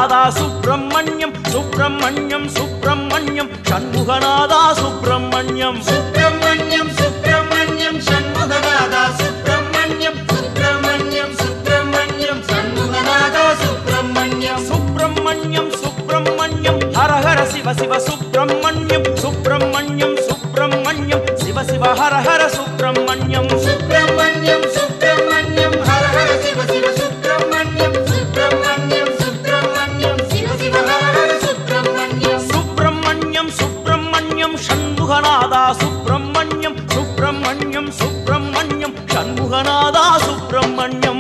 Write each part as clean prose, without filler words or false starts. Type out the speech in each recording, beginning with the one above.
சண்முகநாதா சுப்பிரமணியம் சுப்பிரமணியம் சுப்பிரமணியம் சண்முகநாதா சுப்பிரமணியம் சுப்பிரமணியம் சுப்பிரமணியம் சண்முகநாதா சுப்பிரமணியம் சுப்பிரமணியம் சுப்பிரமணியம் சண்முகநாதா சுப்பிரமணியம் சுப்பிரமணியம் சுப்பிரமணியம் ஹரஹர சிவ சிவ சுப்பிரமணியம் சுப்பிரமணியம் சுப்பிரமணியம் சிவ சிவ ஹரஹர சுப்பிரமணியம் சுப்பிரமணியம் சுப்பிரமணியம் ஹரஹர சிவ சிவ சுப்பிரமணியம் சுப்பிரமணியம் சுப்பிரமணியம் சிவ சிவ ஹரஹர சுப்பிரமணியம் சுப்பிரமணியம் சுப்பிரமணியம் சண்முகநாதா சுப்பிரமணியம் சுப்பிரமணியம் சுப்பிரமணியம் சண்முகநாதா சுப்பிரமணியம்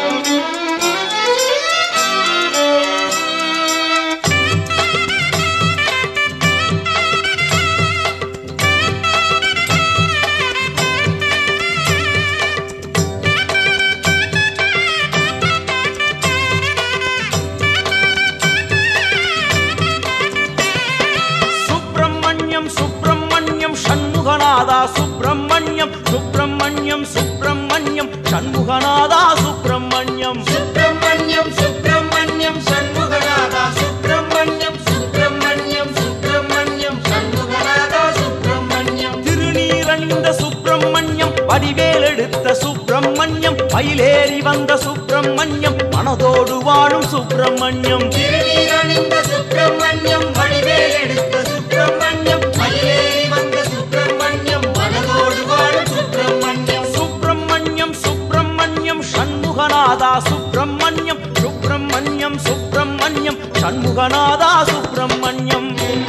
சண்முகநாதா சுப்பிரமணியம் சுப்பிரமணியம் சுப்பிரமணியம் சண்முகநாதா சுப்பிரமணியம் சுப்பிரமணியம் சுப்பிரமணியம் சண்முகநாதா சுப்பிரமணியம் சுப்பிரமணியம் சுப்பிரமணியம் சண்முகநாதா சுப்பிரமணியம் திருநீரணிந்த சுப்பிரமணியம் வடிவேல் எடுத்த சுப்பிரமணியம் மயிலேறி வந்த சுப்பிரமணியம் மனதோடு வாழும் சுப்பிரமணியம் திருநீரணிந்த சுப்பிரமணியம் வடிவேல் எடுத்த சுப்பிரமணியம் மயிலேறி வந்த சுப்பிரமணியம் மனதோடு வாழும் சுப்பிரமணியம் சுப்பிரமணியம் சுப்பிரமணியம் சண்முகநாதா சுப்பிரமணியம் சுப்பிரமணியம் சுப்பிரமணியம் சண்முகநாதா சுப்பிரமணியம்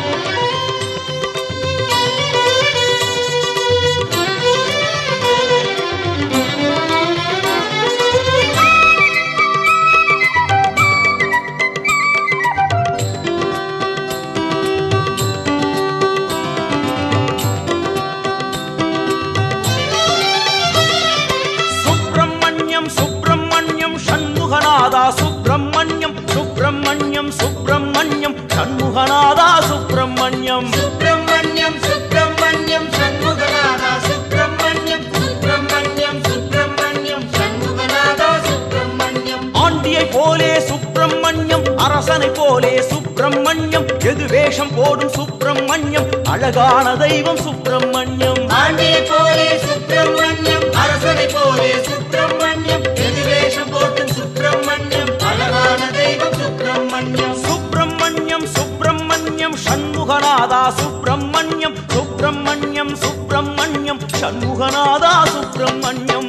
சண்முகநாதா சுப்பிரமணியம் சுப்பிரமணியம் சுப்பிரமணியம் சண்முகநாதா சுப்பிரமணியம் சுப்பிரமணியம் சுப்பிரமணியம் சண்முகநாதா சுப்பிரமணியம் சுப்பிரமணியம் சுப்பிரமணியம் சண்முகநாதா சுப்பிரமணியம் ஆண்டியை போலே சுப்பிரமணியம் அரசனை போலே சுப்பிரமணியம் எது வேஷம் போடும் சுப்பிரமணியம் அழகான தெய்வம் சுப்பிரமணியம் ஆண்டியை போலே சுப்பிரமணியம் அரசனை போலே சுப்பிரமணியம் எது வேஷம் போடும் சுப்பிரமணியம் அழகான தெய்வம் சுப்பிரமணியம் சுப்பிரமணியம் சுப்பிரமணியம் சண்முகநாதா சுப்பிரமணியம் சுப்பிரமணியம் சுப்பிரமணியம் சண்முகநாதா சுப்பிரமணியம்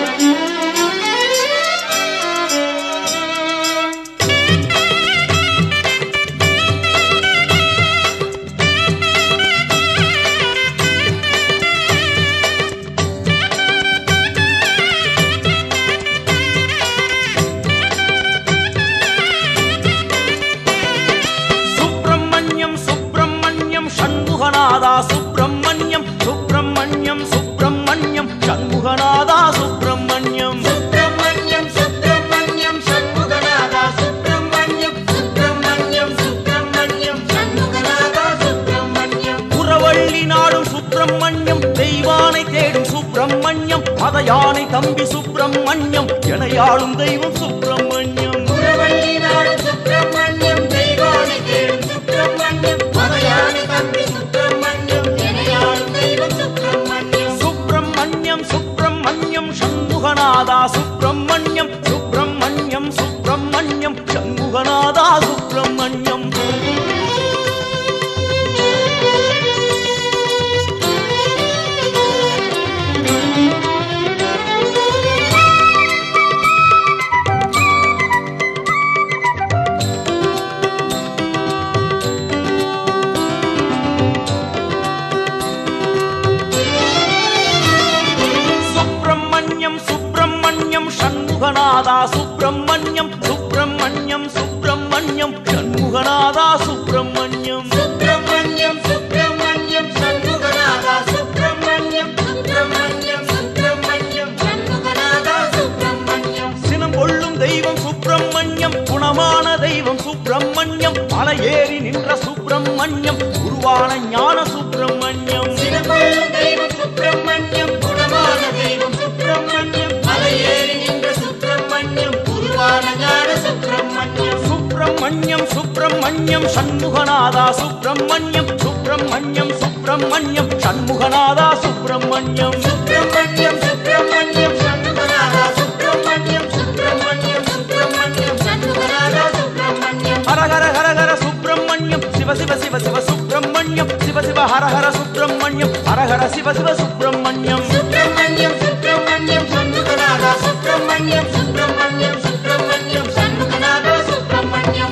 சண்முகநாதா சுப்பிரமணியம் சுப்பிரமணியம் சுப்பிரமணியம் சண்முகநாதா சுப்பிரமணியம் சுப்பிரமணியம் சுப்பிரமணியம் சண்முகநாதா சுப்பிரமணியம் சுப்பிரமணியம் சுப்பிரமணியம் சண்முகநாதா சுப்பிரமணியம் புறவள்ளி நாடும் சுப்பிரமணியம் தெய்வானை தேடும் சுப்பிரமணியம் மதயானை தம்பி சுப்பிரமணியம் எனையாளும் தெய்வம் சுப்பிரமணியம் புறவள்ளி நாடும் சுப்பிரமணியம் தெய்வானை தேடும் சுப்பிரமணியம் மதயானை தம்பி சுப்பிரமணியம் எனையாளும் தெய்வம் சுப்பிரமணியம் சுப்பிரமணியம் சுப்பிரமணியம் சண்முகநாதா சுப்பிரமணியம் சுப்பிரமணியம் சுப்பிரமணியம் சண்முகநாதா சுப்பிரமணியம் சண்முகநாதா சுப்பிரமணியம் சுப்பிரமணியம் சுப்பிரமணியம் சண்முகநாதா சுப்பிரமணியம் சுப்பிரமணியம் சுப்பிரமணியம் சண்முகநாதா சுப்பிரமணியம் சுப்பிரமணியம் சுப்பிரமணியம் சண்முகநாதா சுப்பிரமணியம் சினம் கொள்ளும் தெய்வம் சுப்பிரமணியம் குணமான தெய்வம் சுப்பிரமணியம் மலை ஏறி நின்ற சுப்பிரமணியம் உருவான ஞான சுப்பிரமணியம் சினம் கொள்ளும் தெய்வம் சுப்பிரமணியம் குணமான தெய்வம் சுப்பிரமணியம் மலை ஏறி நின்ற சுப்பிரமணியம் உருவான ஞான சுப்பிரமணியம் சுப்பிரமணியம் சுப்பிரமணியம் சண்முகநாதா சுப்பிரமணியம் சுப்பிரமணியம் சுப்பிரமணியம் சண்முகநாதா சுப்பிரமணியம் சுப்பிரமணியம் சுப்பிரமணியம் சண்முகநாதா சுப்பிரமணியம் சுப்பிரமணியம் சுப்பிரமணியம் சண்முகநாதா சுப்பிரமணியம் ஹர ஹர ஹர ஹர சுப்பிரமணியம் சிவ சிவ சிவ சிவ சுப்பிரமணியம் சிவ சிவ ஹர ஹர சுப்பிரமணியம் ஹர ஹர சிவ சிவ சுப்பிரமணியம் சுப்பிரமணியம் சுப்பிரமணியம் சண்முகநாதா சுப்பிரமணியம் சுப்பிரமணியம் சுப்பிரமணியம் சண்முகநாதா சுப்பிரமணியம்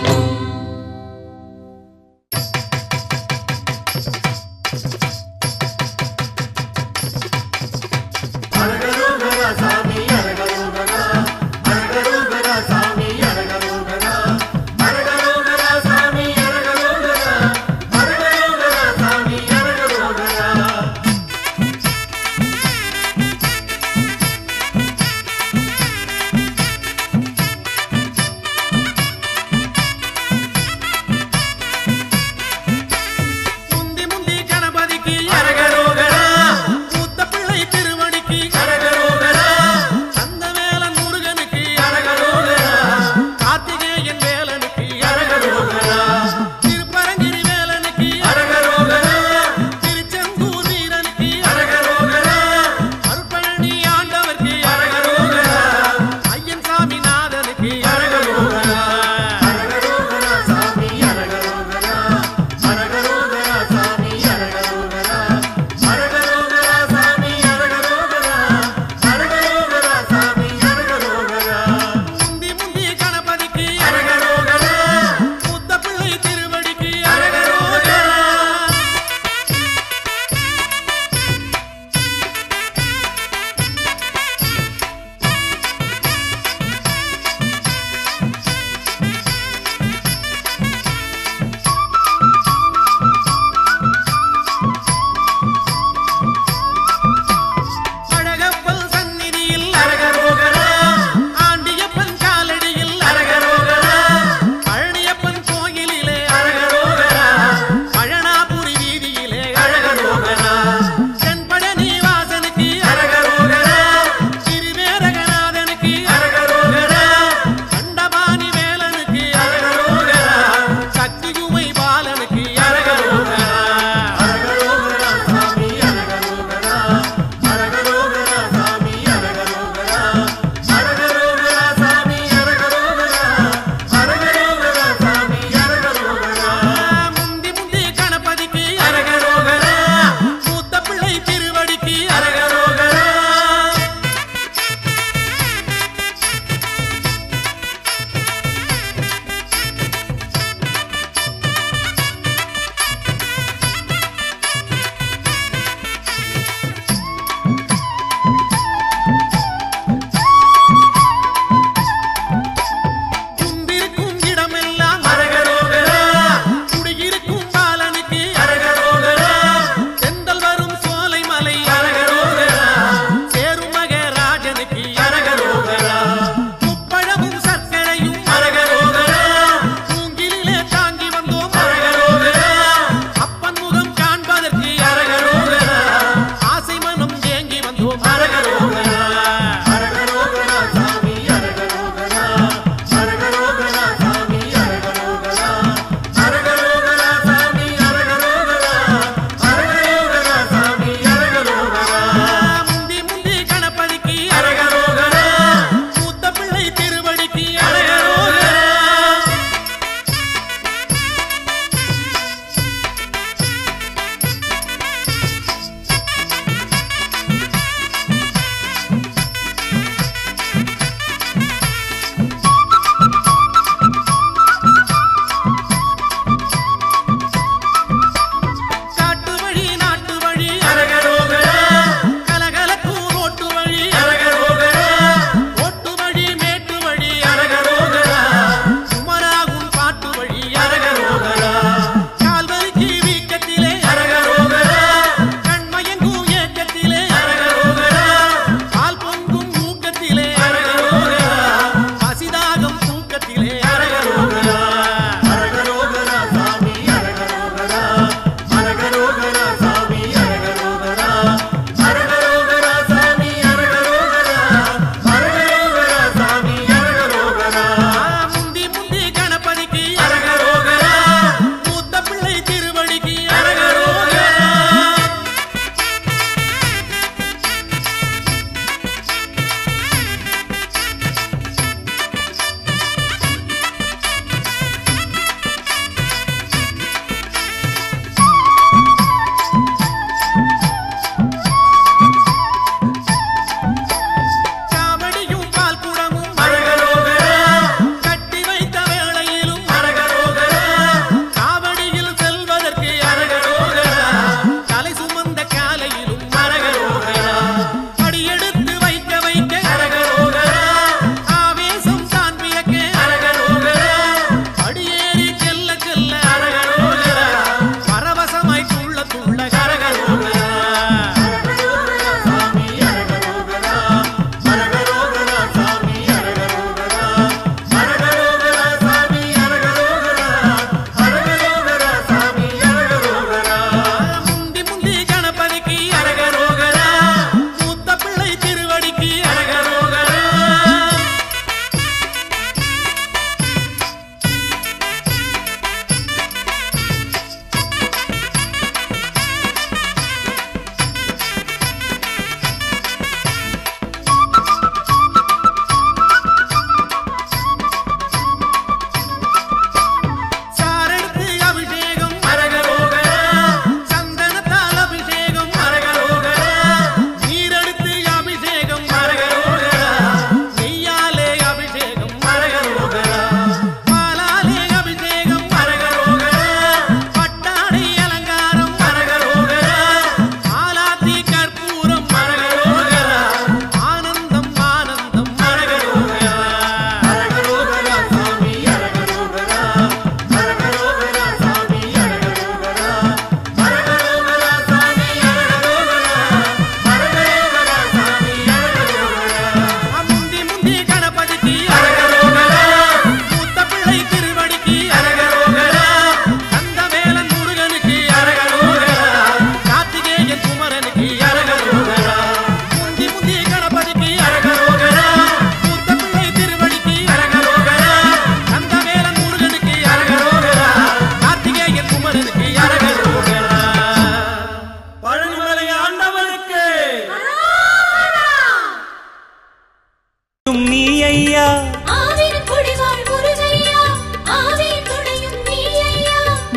அரகரோகரா சாமி அரகரோகரா அரகரோகரா சாமி அரகரோகரா அரகரோகரா சாமி அரகரோகரா அரகரோகரா சாமி அரகரோகரா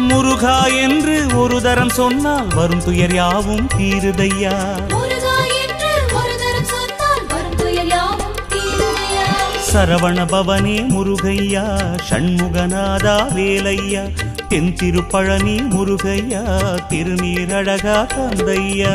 முருகா என்று ஒரு தரம் சொன்னால் வரும் துயர் யாவும் தீருதையா. முருகா என்று ஒரு தரம் சொன்னால் வரும் துயர் யாவும் தீருதையா. சரவண பவனே முருகையா ஷண்முகநாதா வேலையா தென் திருப்பழனி முருகையா திருநீரழகா தந்தையா.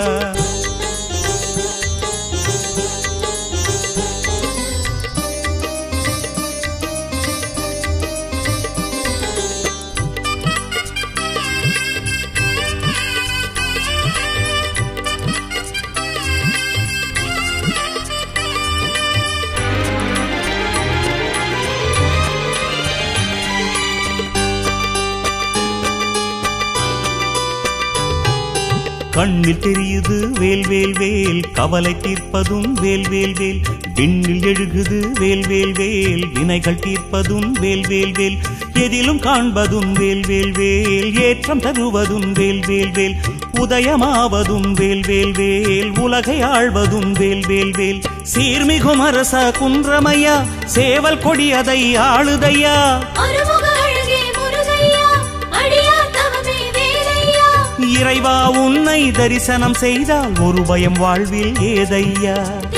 கண்ணில் தெரியுது வேல் வேல் வேல் கவலை தீர்ப்பதும் வேல் வேல் வேல். விண்ணில் எழுகுது வேல் வேல் வேல் வினைகள் தீர்ப்பதும் வேல் வேல் வேல். எதிலும் காண்பதும் வேல் வேல் வேல் ஏற்றம் தருவதும் வேல் வேல் வேல். உதயமாவதும் வேல் வேல் வேல் உலகை ஆழ்வதும் வேல் வேல் வேல். சீர்மிகும் அரச குன்றமையா சேவல் கொடியதை ஆளுதையா. இறைவா உன்னை தரிசனம் செய்தால் ஒரு பயம் வாழ்வில் ஏதையா.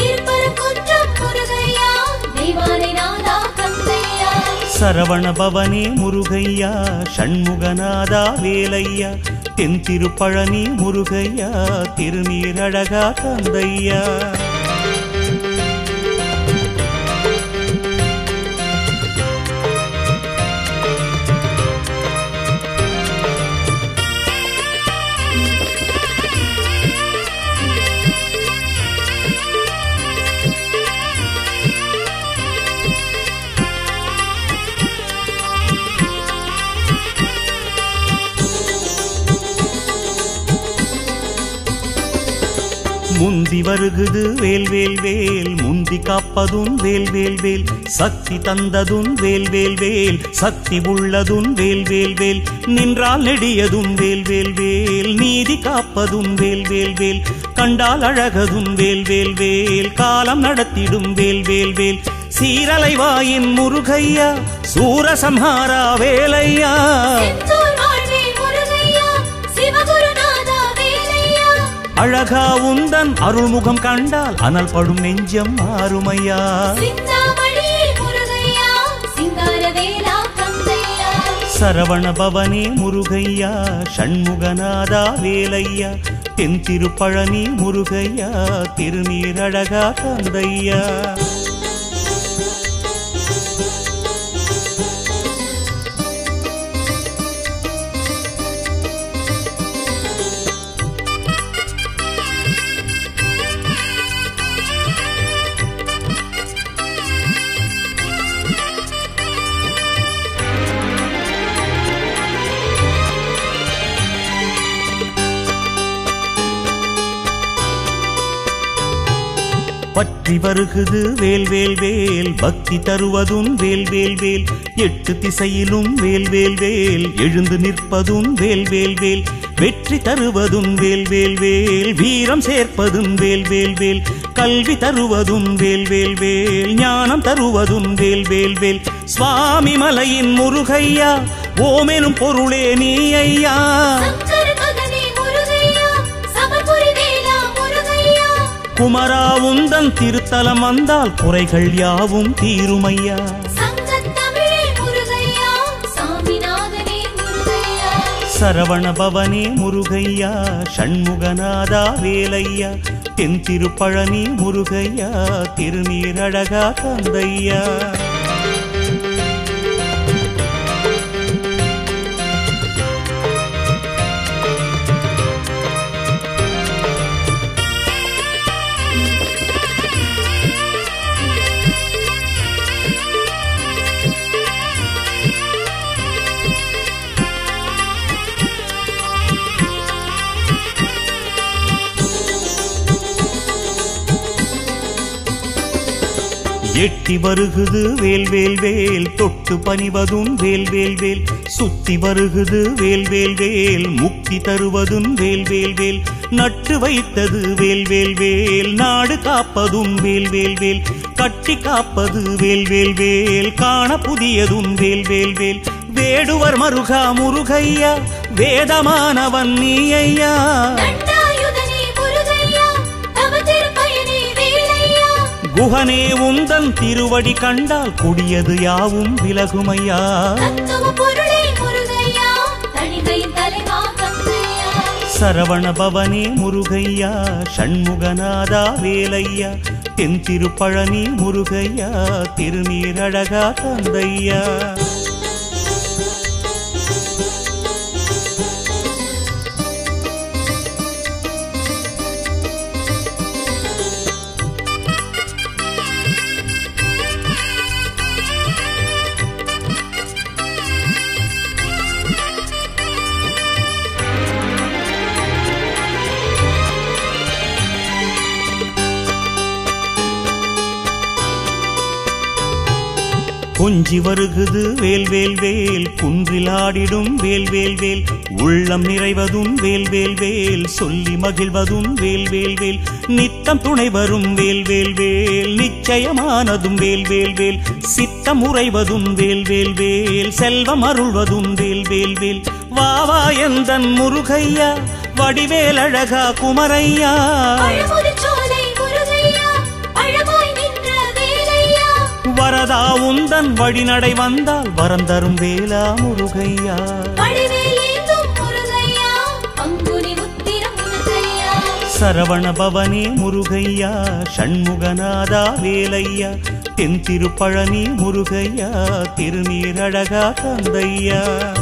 சரவண பவனே முருகையா ஷண்முகநாதா வேலையா தென் திருப்பழனி முருகையா திருநீரழகா தந்தையா. முந்தி வருகுது வேல் வேல் வேல் முந்தி காப்பதும் வேல் வேல் வேல். சக்தி தந்ததும் வேல் வேல் வேல் சக்தி உள்ளதும் வேல் வேல் வேல். நின்றால் நெடியதும் வேல் வேல் வேல் நீதி காப்பதும் வேல் வேல் வேல். கண்டால் அழகதும் வேல் வேல் வேல் காலம் நடத்திடும் வேல் வேல் வேல். சீரலைவாயின் முருகையா சூரசம்ஹாரா வேலையா. அழகா உந்தன் அருள்முகம் கண்டால் அனல் படும் நெஞ்சம் மாறுமையா. சரவண பவனே முருகையா ஷண்முகநாதா வேலையா தென் திருப்பழனி முருகையா திருநீரழகா தந்தையா. பற்றி வருகுது வேல் வேல் வேல் பக்தி தருவதும் வேல் வேல் வேல். எட்டு திசையிலும் வேல் வேல் வேல் எழுந்து நிற்பதும் வேல் வேல் வேல். வெற்றி தருவதும் வேல் வேல் வேல் வீரம் சேர்ப்பதும் வேல் வேல் வேல். கல்வி தருவதும் வேல் வேல் வேல் ஞானம் தருவதும் வேல் வேல் வேல். சுவாமி மலையின் முருகையா ஓமெனும் பொருளே நீ ஐயா. குமரா உந்தன் திருத்தலம் வந்தால் குறைகள் யாவும் தீருமையா. சரவண பவனே முருகையா ஷண்முகநாதா வேலையா தென் திருப்பழனி முருகையா திருநீரழகா தந்தையா. எட்டி வருகுது வேல் வேல் வேல் தொட்டு பணிவதும் வேல் வேல் வேல். சுத்தி வருகுது வேல் வேல் வேல் முக்தி தருவதும் வேல் வேல் வேல். நட்டு வைத்தது வேல் வேல் வேல் நாடு காப்பதும் வேல் வேல் வேல். கட்டி காப்பது வேல் வேல் வேல் காண புதியதும் வேல் வேல் வேல். வேடுவர் மருகா முருகையா வேதமானவன் நீ ஐயா தண்டாயுதனே முருகையா தவ திருப்பயனே வேலையா குஹனே உந்தன் திருவடி கண்டால் கொடியது யாவும் விலகுமையா தத்துவ பொருளே முருகையா தணிகையின் தலைவா கந்தையா சரவண பவனே முருகையா ஷண்முகநாதா வேலையா தென் திருப்பழனி முருகையா திருநீரழகா தந்தையா கொஞ்சி வருகுது வேல் வேல் வேல் குன்றில் ஆடிடும் வேல் வேல் வேல் உள்ளம் நிறைவதும் வேல் வேல் வேல் சொல்லி மகிழ்வதும் வேல் வேல் வேல் நித்தம் துணை வரும் வேல் வேல் வேல் நிச்சயமானதும் வேல் வேல் வேல் சித்தம் உறைவதும் வேல் வேல் வேல் செல்வம் அருள்வதும் வேல் வேல் வேல் வாவா எந்தன் முருகையா வடிவேல் அழகா குமரையா அழகுதிச்சோலை முருகையா அழகாய் நின்ற வேலையா வரதா உந்தன் வழிநடை வந்தால் வரம் தரும் வேலா முருகையா வடிவேல் ஏந்தும் முருகையா அங்குனி முத்திரம் முருகையா சரவண பவனே முருகையா ஷண்முகநாதா வேலையா தென் திருப்பழனி முருகையா திருநீரழகா தந்தையா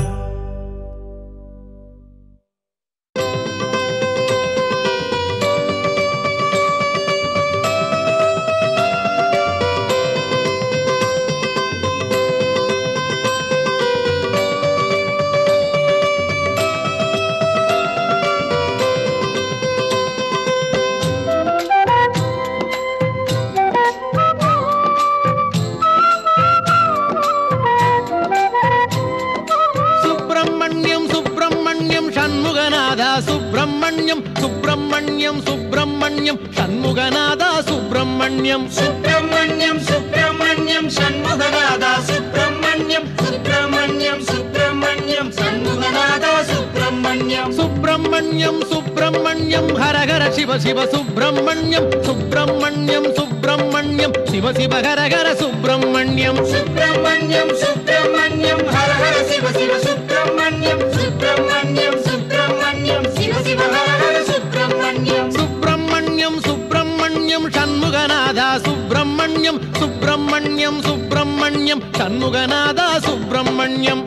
சுப்பிரமணியம் சுப்பிரமணியம் சண்முகநாதா சுப்பிரமணியம் சுப்பிரமணியம் சுப்பிரமணியம் சண்முகநாதா சுப்பிரமணியம் சுப்பிரமணியம் சுப்பிரமணியம் சண்முகநாதா சுப்பிரமணியம் சுப்பிரமணியம் சுப்பிரமணியம் ஹரஹர சிவ சிவ சுப்பிரமணியம் சுப்பிரமணியம் சுப்பிரமணியம் சிவ சிவ ஹரஹர சுப்பிரமணியம் சுப்பிரமணியம் சுப்பிரமணியம் ஹரஹர சிவ சிவ சுப்பிரமணியம் சுப்பிரமணியம் சுப்பிரமணியம் சிவ சிவ ஹரஹர சுப்பிரமணியம் சுப்பிரமணியம் சுப்பிரமணியம் சண்முகநாதா சுப்பிரமணியம் சுப்பிரமணியம் சுப்பிரமணியம் சண்முகநாதா சுப்பிரமணியம்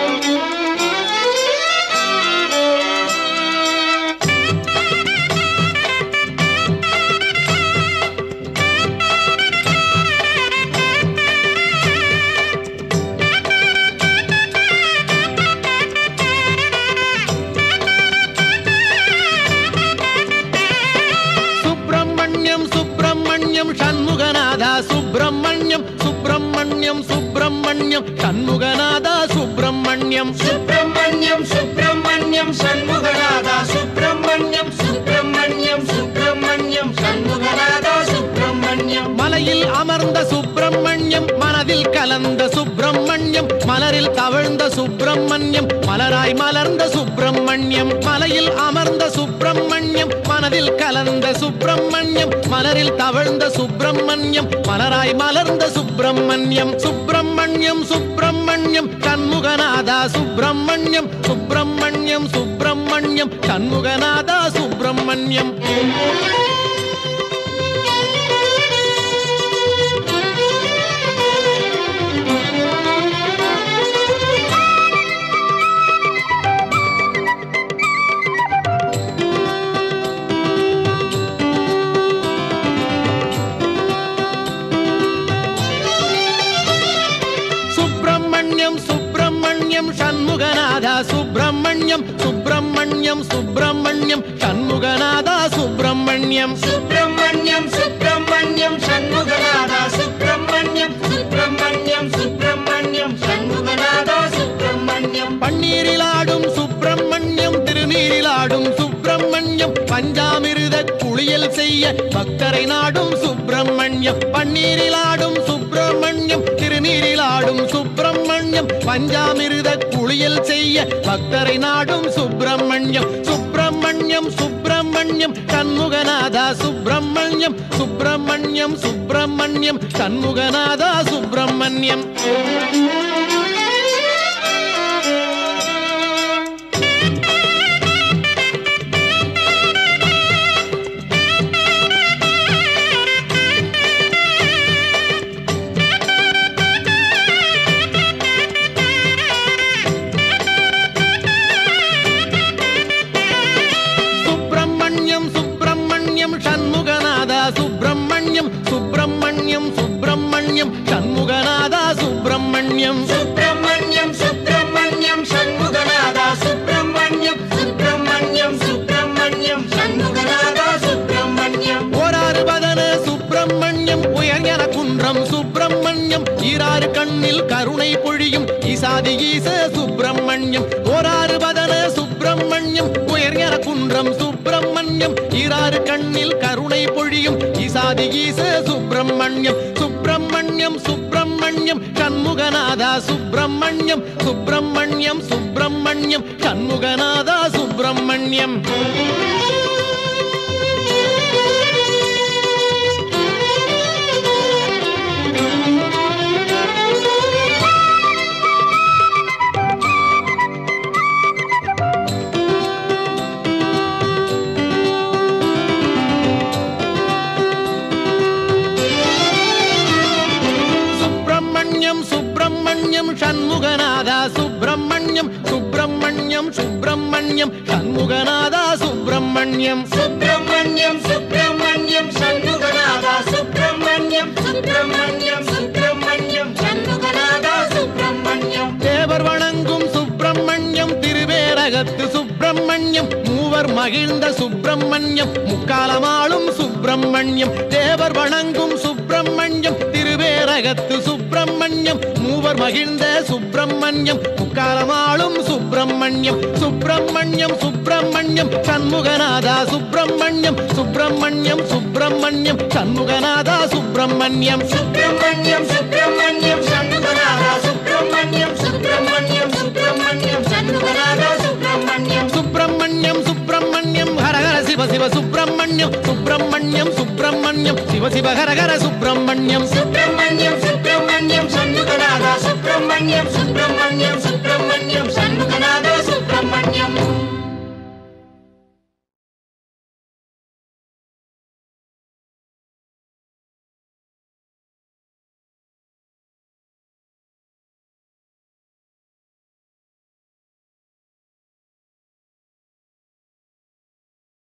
சண்முகநாதா சுப்பிரமணியம் சுப்பிரமணியம் சுப்பிரமணியம் சண்முகநாதா சுப்பிரமணியம் சுப்பிரமணியம் சுப்பிரமணியம் சண்முகநாதா சுப்பிரமணியம் சுப்பிரமணியம் சுப்பிரமணியம் சண்முகநாதா சுப்பிரமணியம் மலையில் அமர்ந்த சுப்பிரமணியம் மனதில் கலந்த சுப்பிரமணியம் மலரில் தவழ்ந்த சுப்பிரமணியம் மலராய் மலர்ந்த சுப்பிரமணியம் மலையில் அமர்ந்த சுப்பிரமணியம் மனதில் கலந்த சுப்பிரமணியம் மலரில் தவழ்ந்த சுப்பிரமணியம் மலராய் மலர்ந்த சுப்பிரமணியம் சுப்பிரமணியம் சுப்பிரமணியம் சண்முகநாதா சுப்பிரமணியம் சுப்பிரமணியம் சுப்பிரமணியம் சண்முகநாதா சுப்பிரமணியம் சண்முகநாதா சுப்பிரமணியம் சுப்பிரமணியம் சுப்பிரமணியம் சண்முகநாதா சுப்பிரமணியம் சுப்பிரமணியம் சுப்பிரமணியம் சண்முகநாதா சுப்பிரமணியம் சுப்பிரமணியம் சுப்பிரமணியம் சண்முகநாதா சுப்பிரமணியம் பன்னீரில் ஆடும் சுப்பிரமணியம் திருநீரில் ஆடும் சுப்பிரமணியம் பஞ்சாமிருத குளியல் செய்ய பக்தரை நாடும் சுப்பிரமணியம் பன்னீரில் ஆடும் சுப்பிரமணியம் திருநீரில் திருநீரிலாடும் சுப்பிரமணியம் பஞ்சாமிர்த குளியல் செய்ய பக்தரை நாடும் சுப்பிரமணியம் சுப்பிரமணியம் சுப்பிரமணியம் சண்முகநாதா சுப்பிரமணியம் சுப்பிரமணியம் சுப்பிரமணியம் சண்முகநாதா சுப்பிரமணியம் சுப்பிரமணியம் சுப்பிரமணியம் சுப்பிரமணியம் சண்முகநாதா சுப்பிரமணியம் சுப்பிரமணியம் சுப்பிரமணியம் சண்முகநாதா சுப்பிரமணியம் சுப்பிரமணியம் சுப்பிரமணியம் சண்முகநாதா சுப்பிரமணியம் ஓராறு பதன சுப்பிரமணியம் உயர்ஞன குன்றம் சுப்பிரமணியம் ஈராறு கண்ணில் கருணை பொழியும் ஈசாதி ஈச சுப்பிரமணியம் ஓராறு பதன சுப்பிரமணியம் உயர்ஞன குன்றம் சுப்பிரமணியம் ஈராறு கண்ணில் கருணை பொழியும் ஈசாதி ஈச சுப்பிரமணியம் சுப்பிரமணியம் சுப்பிரமணியம் சண்முகநாதா சுப்பிரமணியம் சுப்பிரமணியம் சுப்பிரமணியம் சண்முகநாதா சுப்பிரமணியம் சண்முகநாதா சுப்பிரமணியம் சுப்பிரமணியம் சுப்பிரமணியம் சண்முகநாதா சுப்பிரமணியம் சுப்பிரமணியம் சுப்பிரமணியம் சண்முகநாதா சுப்பிரமணியம் சுப்பிரமணியம் சுப்பிரமணியம் சண்முகநாதா சுப்பிரமணியம் தேவர் வணங்கும் சுப்பிரமணியம் திருவேரகத்து சுப்பிரமணியம் மூவர் மகிழ்ந்த சுப்பிரமணியம் முக்காலமாளும் சுப்பிரமணியம் தேவர் வணங்கும் சுப்பிரமணியம் திருவேரகத்து சுப்பிரமணியம் மூவர் மகிழ்ந்த சுப்பிரமணியம் முக்காலமாளும் சுப்பிரமணியம் சுப்பிரமணியம் சுப்பிரமணியம் சண்முகநாதா சுப்பிரமணியம் சுப்பிரமணியம் சுப்பிரமணியம் சண்முகநாதா சுப்பிரமணியம் சுப்பிரமணியம் சுப்பிரமணியம் சண்முகநாதா சுப்பிரமணியம் சுப்பிரமணியம் சுப்பிரமணியம் சண்முகநாதா சுப்பிரமணியம் சுப்பிரமணியம் சுப்பிரமணியம் ஹரஹர சிவ சிவ சுப்பிரமணியம் சுப்பிரமணியம் சுப்பிரமணியம் சிவ சிவ ஹரஹர சுப்பிரமணியம் சுப்பிரமணியம் சுப்பிரமணியம் சண்முகநாதா சுப்பிரமணியம் சுப்பிரமணியம் சுப்பிரமணியம் சண்முகநாதா